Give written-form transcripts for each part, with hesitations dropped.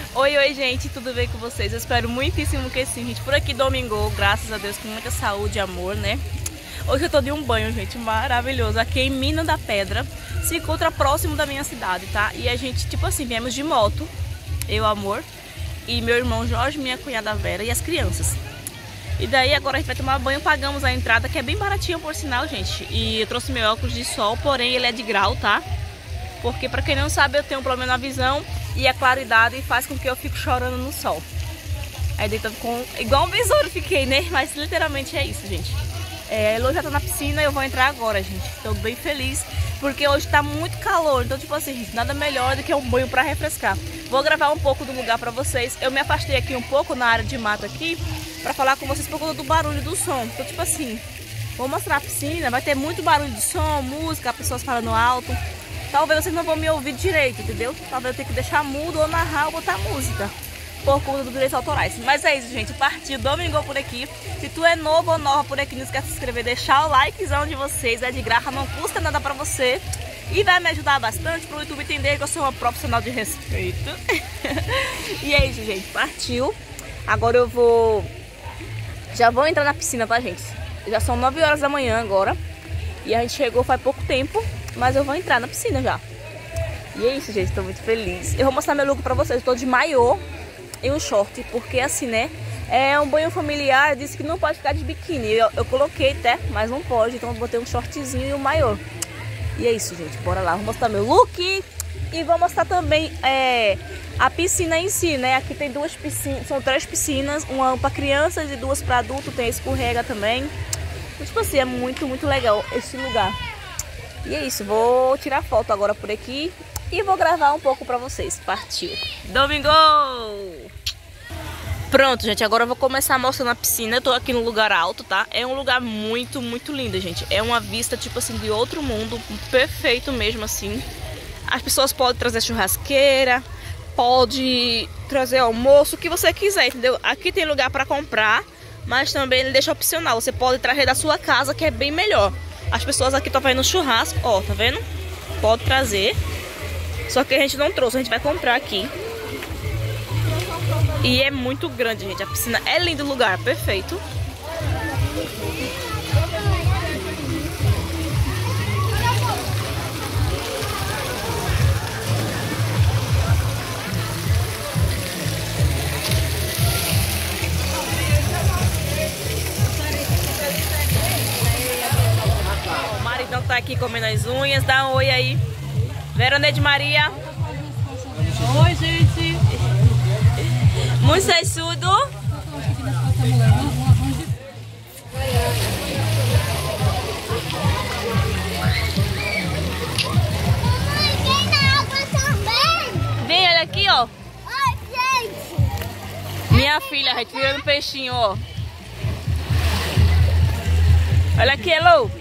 Oi, oi, gente, tudo bem com vocês? Eu espero muitíssimo que sim, gente. Por aqui domingou, graças a Deus, com muita saúde e amor, né? Hoje eu tô de um banho, gente, maravilhoso. Aqui em Mina da Pedra, se encontra próximo da minha cidade, tá? E a gente, tipo assim, viemos de moto, eu, amor, e meu irmão Jorge, minha cunhada Vera e as crianças. E daí agora a gente vai tomar banho, pagamos a entrada, que é bem baratinha por sinal, gente. E eu trouxe meu óculos de sol, porém ele é de grau, tá? Porque pra quem não sabe, eu tenho um problema na visão e a claridade faz com que eu fique chorando no sol. Aí deitando com... igual um besouro fiquei, né? Mas literalmente é isso, gente. A Elo já tá na piscina e eu vou entrar agora, gente. Tô bem feliz, porque hoje tá muito calor. Então, tipo assim, gente, nada melhor do que um banho pra refrescar. Vou gravar um pouco do lugar pra vocês. Eu me afastei aqui um pouco na área de mato aqui, pra falar com vocês por conta do barulho do som. Então, tipo assim, vou mostrar a piscina, vai ter muito barulho de som, música, pessoas falando alto. Talvez vocês não vão me ouvir direito, entendeu? Talvez eu tenha que deixar mudo ou narrar ou botar música, por conta dos direitos autorais. Mas é isso, gente. Partiu domingo por aqui. Se tu é novo ou nova por aqui, não esquece de se inscrever, deixar o likezão de vocês. É de graça, não custa nada pra você. E vai me ajudar bastante pro YouTube entender que eu sou uma profissional de respeito. E é isso, gente. Partiu. Agora eu vou... já vou entrar na piscina, tá, gente? Já são 9 horas da manhã agora. E a gente chegou faz pouco tempo, mas eu vou entrar na piscina já. E é isso, gente. Tô muito feliz. Eu vou mostrar meu look pra vocês. Eu tô de maiô e um short, porque assim, né, é um banho familiar, disse que não pode ficar de biquíni. Eu coloquei até, mas não pode, então eu botei um shortzinho e um maiô. E é isso, gente, bora lá, vou mostrar meu look e vou mostrar também a piscina em si, né. Aqui tem duas piscinas, são 3 piscinas, uma para crianças e 2 para adultos, tem escorrega também. Então, tipo assim, é muito, muito legal esse lugar. E é isso, vou tirar foto agora por aqui e vou gravar um pouco pra vocês. Partiu! Domingo! Pronto, gente, agora eu vou começar mostrando a piscina. Eu tô aqui no lugar alto, tá? É um lugar muito, muito lindo, gente. É uma vista, tipo assim, de outro mundo. Perfeito mesmo, assim. As pessoas podem trazer churrasqueira, pode trazer almoço, o que você quiser, entendeu? Aqui tem lugar pra comprar, mas também ele deixa opcional. Você pode trazer da sua casa, que é bem melhor. As pessoas aqui estão fazendo churrasco, ó, tá vendo? Pode trazer. Só que a gente não trouxe, a gente vai comprar aqui. E é muito grande, gente. A piscina é lindo o lugar, perfeito. O maridão tá aqui comendo as unhas. Dá um oi aí. Veronete Maria. Oi, gente. Muito sexudo. Vem, olha aqui, ó. Oi, gente. Minha filha, retirando peixinho, ó. Olha aqui, Elo.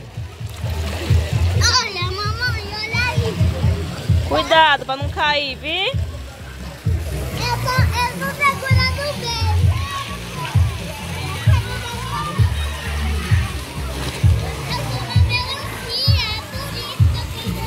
Olha, mamãe, olha aí. Cuidado pra não cair, viu? Eu tô segurando bem. Eu tô na melancia, é por isso que eu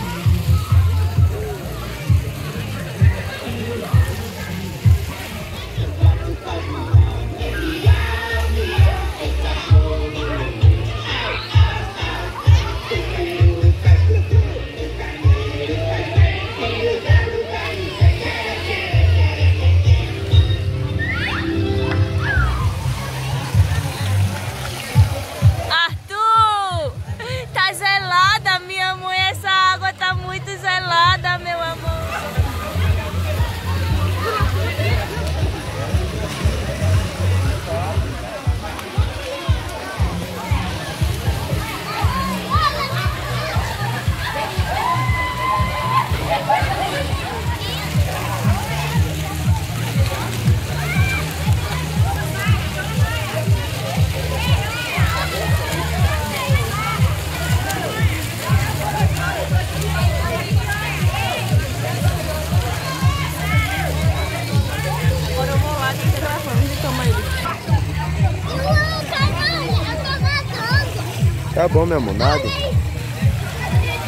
Tá bom, meu amor, nada.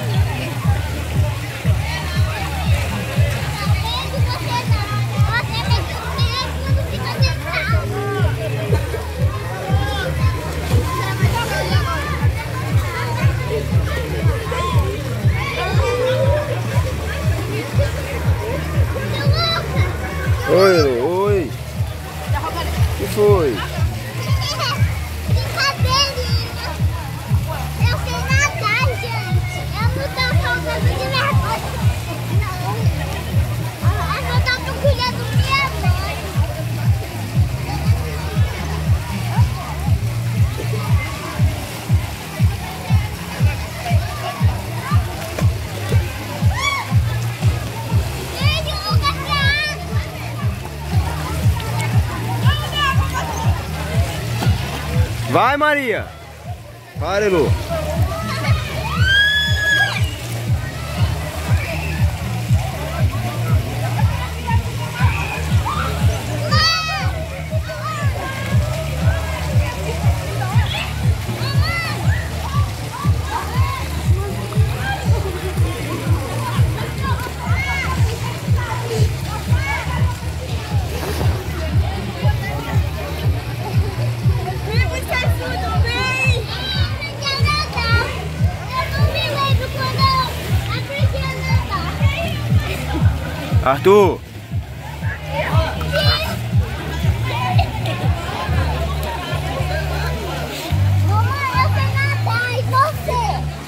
Você Oi, oi. O que foi? Brincadeirinha. Eu sei nadar, gente. Eu não tô falando de verdade. Não. Eu tô procurando minha mãe. Gente, eu nunca vi água. Vai, Maria. Para, Elu. Arthur. Mamãe, eu sei nadar, e você?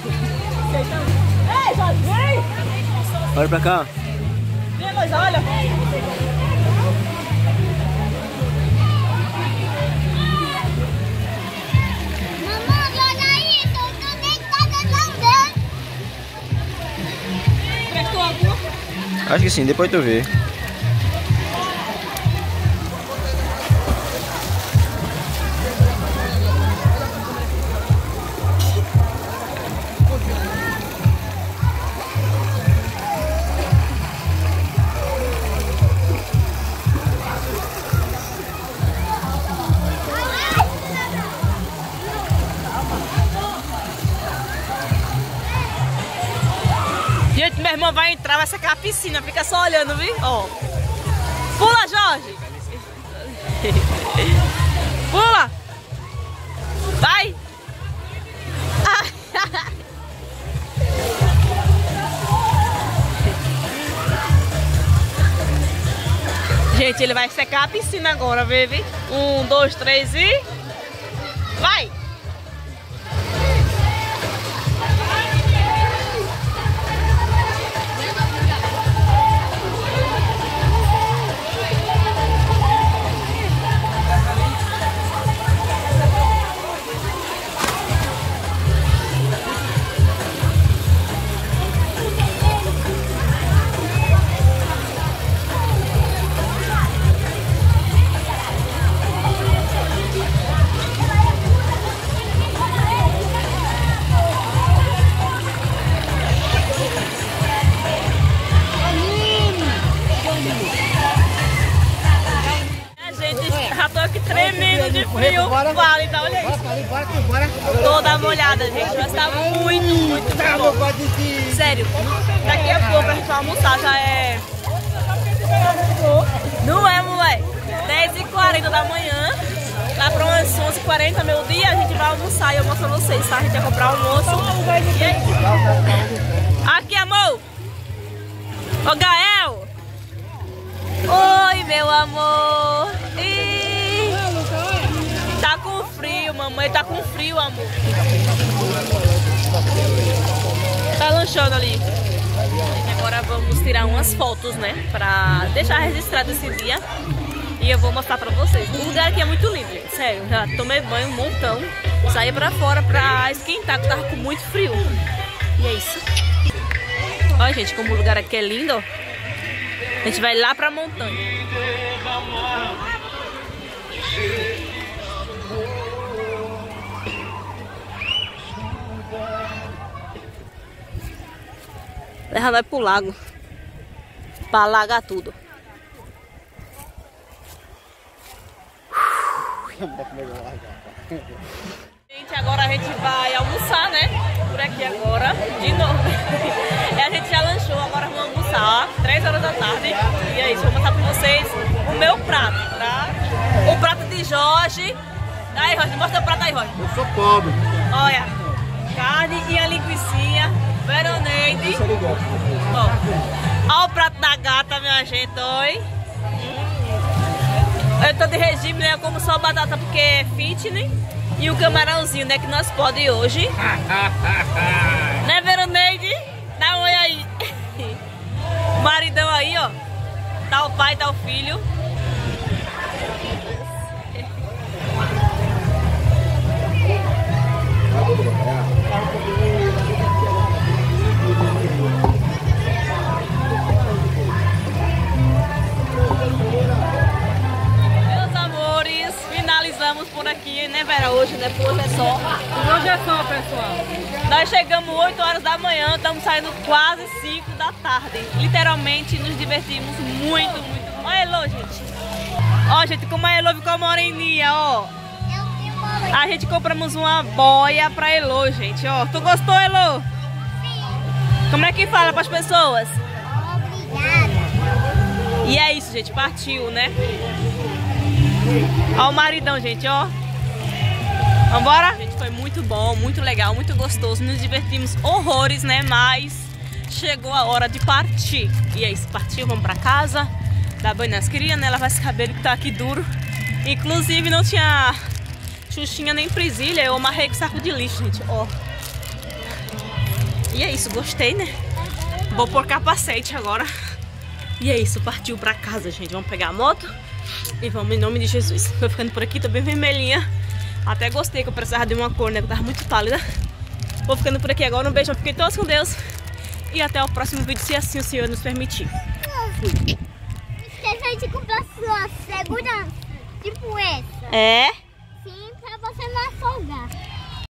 Ei, Jorge, vem! Olha pra cá. Vem, Luiz, olha. Mamãe, olha isso, eu tô deitada também. Prestou alguma? Acho que sim, depois tu vê. Gente, meu irmão vai entrar, vai secar a piscina, fica só olhando, viu? Ó. Pula, Jorge! Pula! Vai! Gente, ele vai secar a piscina agora, baby. 1, 2, 3 e... Vai! Já tô aqui tremendo de frio. Vale, tá? Olha isso. Toda molhada, gente. Mas tá muito bom. Sério, daqui a pouco a gente vai almoçar. Já é... Não é, moleque? 10h40 da manhã. Lá pra umas 11h40, meu dia, a gente vai almoçar e eu mostro pra vocês, tá? A gente vai comprar almoço. E aí? Aqui, amor. Ô, Gael. Oi, meu amor. Ih, tá com frio, mamãe. Tá com frio, amor. Tá lanchando ali. Agora vamos tirar umas fotos, né? Pra deixar registrado esse dia. E eu vou mostrar pra vocês. O lugar aqui é muito lindo, gente. Sério, já tomei banho um montão. Saí pra fora pra esquentar, porque tava com muito frio. E é isso. Olha, gente, como o lugar aqui é lindo, ó. A gente vai lá pra montanha. Leva nós pro lago. Pra alagar tudo. Gente, agora a gente vai almoçar, né? Por aqui agora, de novo. E a gente já lanchou, agora vamos almoçar, ó, 3 horas da tarde. E é isso, vou mostrar pra vocês o meu prato, tá? O prato de Jorge. Aí, Jorge, mostra o prato aí, Jorge. Eu sou pobre. Olha, carne e a linguicinha, Veroneide. Ó, ó o prato da gata, minha gente, oi. Eu tô de regime, né? Eu como só batata porque é fitness. E o camarãozinho, né? Que nós podemos hoje. Né, Veroneide? Dá um oi aí. O maridão aí, ó. Tá o pai, tá o filho. Meus amores, finalizamos por aqui, né, Vera? Hoje, né? Por hoje é só. Hoje é só, pessoal. Nós chegamos 8 horas da manhã, estamos saindo quase 5 da tarde. Literalmente nos divertimos muito, muito. Olha a Elo, gente. Ó, gente, como a Elo ficou moreninha, ó. A gente compramos uma boia pra Elo, gente, ó. Tu gostou, Elo? Sim. Como é que fala pras pessoas? Obrigada. E é isso, gente, partiu, né? Ó o maridão, gente, ó. Vambora? Gente, foi muito bom, muito legal, muito gostoso. Nos divertimos horrores, né? Mas chegou a hora de partir. E é isso, partiu, vamos pra casa. Dar banho nas crias, né? Lavar esse cabelo que tá aqui duro. Inclusive não tinha xuxinha nem presilha. Eu amarrei com saco de lixo, gente, ó. E é isso, gostei, né? Vou pôr capacete agora. E é isso, partiu pra casa, gente. Vamos pegar a moto e vamos em nome de Jesus. Foi ficando por aqui, tô bem vermelhinha. Até gostei que eu precisava de uma cor, né? Eu tava muito pálida. Vou ficando por aqui agora. Um beijão, fiquem todos com Deus. E até o próximo vídeo, se assim o Senhor nos permitir. Fui. Esqueça de comprar sua segurança. Tipo essa. É? Sim, pra você não afogar.